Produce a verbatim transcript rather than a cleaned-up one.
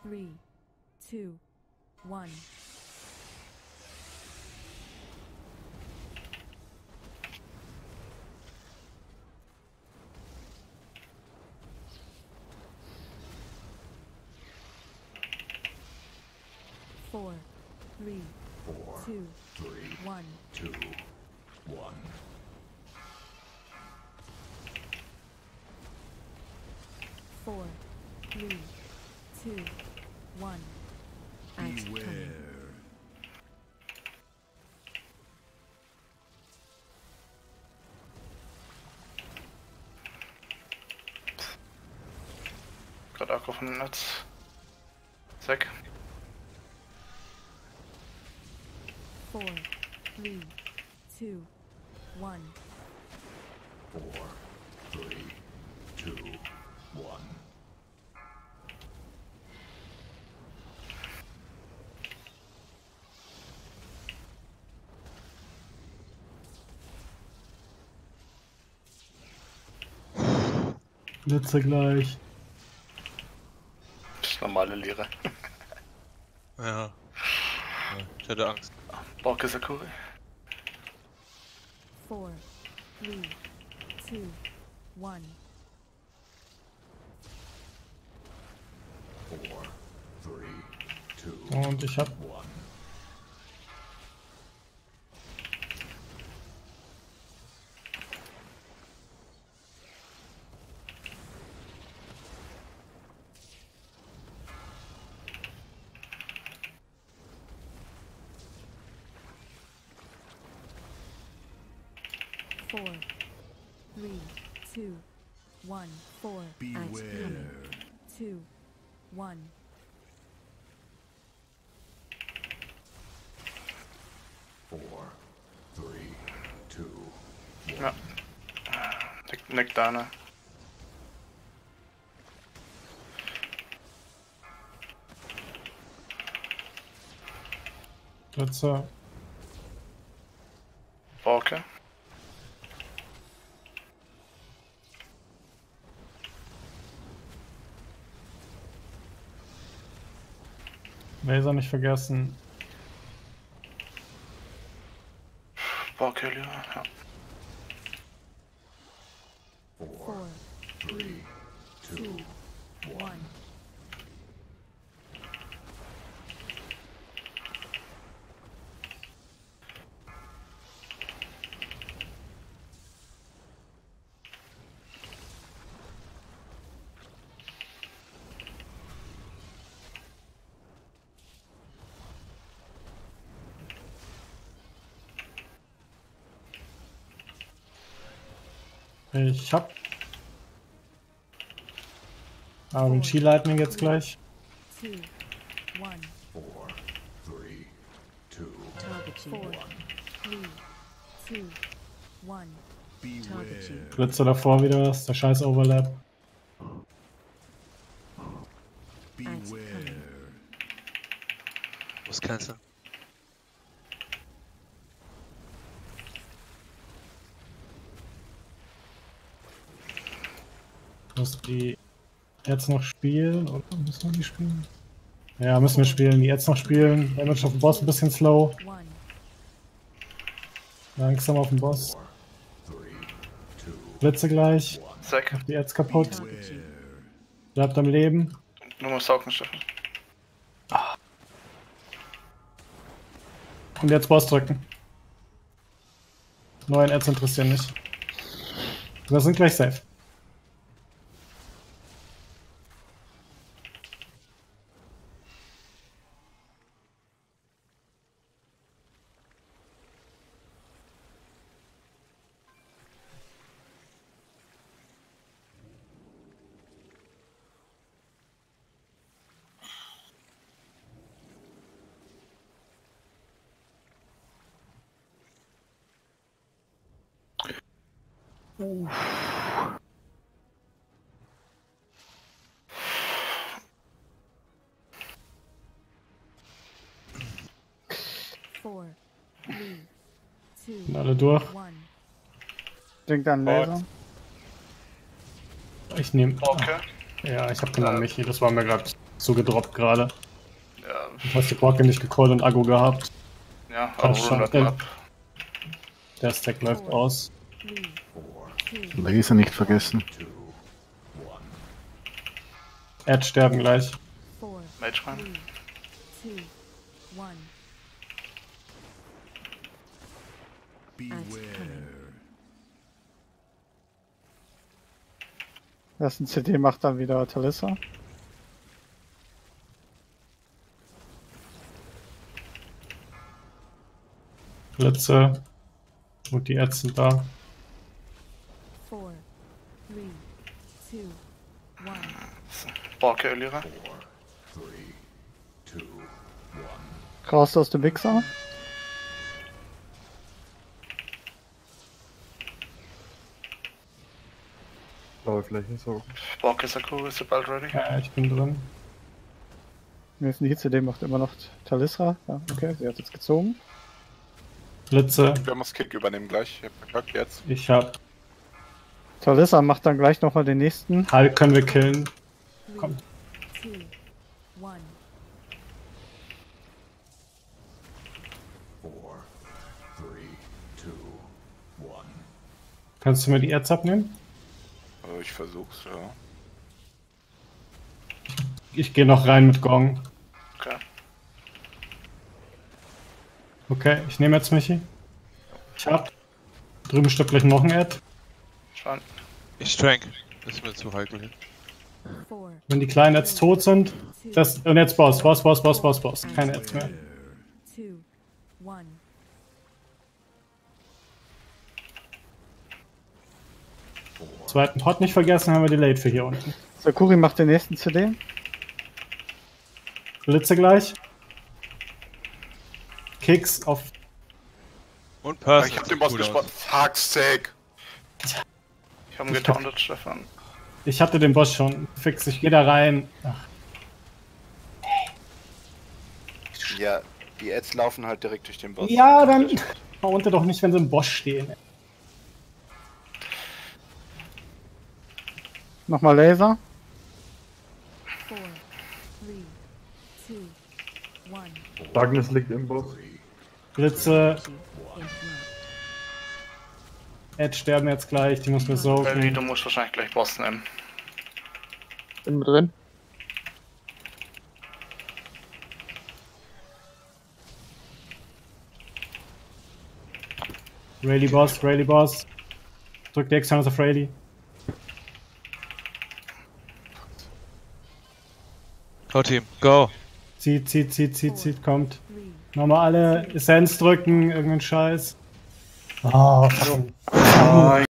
three, two, one. Four, three, Four, two, three, one. two, one. Four, three, two, one. Axe coming. Gerade Akku von dem Netz. Zack. Four, three, two, one. Four, three, two, one. Blitze gleich. Das ist normale Leere. Ja. Ja, ich hatte Angst. Borke Sakuri. Four, three, two, one. Four, three, two, Und ich hab one. Four, three, two, one. Four. Axe coming. Two, one. Four, three, two, Ja. Nick, Nick da, ne? Blitze. Borke. Laser nicht vergessen. Borke, lieber. Ja. Four, three, two, two, one. Ich hab. Ah, den Chi Lightning jetzt gleich. Two, one. four, three, two, Four, three, two, one. Blitze davor wieder, das ist der scheiß Overlap. Axe coming. Muss canceln. Muss die jetzt noch spielen? Oder müssen wir die spielen? Ja, müssen wir spielen. Die jetzt noch spielen. Damage auf dem Boss ein bisschen slow. One. Langsam auf dem Boss. three, two, Blitze gleich. Zack. Die jetzt kaputt. Target. Bleibt am Leben. Du musst saugen, Steffen. Und jetzt Boss drücken. Neuen Ads interessieren nicht. Wir sind gleich safe. Four, three, two, Sind alle durch. one. Bringt dann Laser. Ich nehme. Borke. Ja, ich habe genommen Michi. Das war mir gerade zugedroppt gerade. Ja, Du hast die Glocke nicht gecallt und Aggo gehabt. ja, aber Passt schon. hundert ab. Der Stack läuft aus. three, two, Laser nicht vergessen. Erd sterben gleich. four, Mage rein. three, two, one. Ersten C D macht dann wieder Talissa. Blitze. Und die Erds sind da. Four, three, two, one. Borke Elira. Four, three, two, one. Raus aus dem Wichser. Blaue Fläche, so. Borke Sakura ist bald ready. Ja, ich bin drin. Nächsten C D macht immer noch Talissa. Ja, okay, sie hat jetzt gezogen. Blitze. Wer muss Kick übernehmen gleich? Ich hab Bock jetzt. Ich hab. Talissa macht dann gleich nochmal den nächsten. Hulk können wir killen. Three, Komm. two, one. Four, three, two, one. Kannst du mir die Erds abnehmen? Also ich versuch's, ja. Ich gehe noch rein mit Gong. Okay. Okay, ich nehme jetzt Michi. Ich hab. Drüben stirbt gleich noch ein Erd. Schon. Ich trank. Das ist mir zu heikel. Four, Wenn die Kleinen jetzt tot sind. Das, und jetzt Boss, Boss, Boss, Boss, Boss, Boss. Keine Ads mehr. two, one. Zweiten Pot nicht vergessen, haben wir die Late für hier unten. Sakuri macht den nächsten C D. Blitze gleich. Kicks auf. Und Person. Ich hab den Boss gespottet. Fuck's sake. Ich hab ihn getauntet, Stefan. Ich hatte den Boss schon. Fix, ich geh da rein. Ach, Ja, die Ads laufen halt direkt durch den Boss. ja, dann. Unter doch nicht, wenn sie im Boss stehen. Nochmal Laser. Four, three, two, one. Darkness liegt im Boss. Blitze. Infinite. Ed sterben jetzt gleich, die muss mir so. Ellie, du musst wahrscheinlich gleich Boss nehmen. Bin mit drin. Rayleigh Boss, Rayleigh Boss. Drück die Externals auf Rayleigh. Go Team, go! Zieht, zieht, zieht, zieht, zieht, kommt. Three, Nochmal alle Essenz drücken, irgendeinen Scheiß. Oh, verdammt.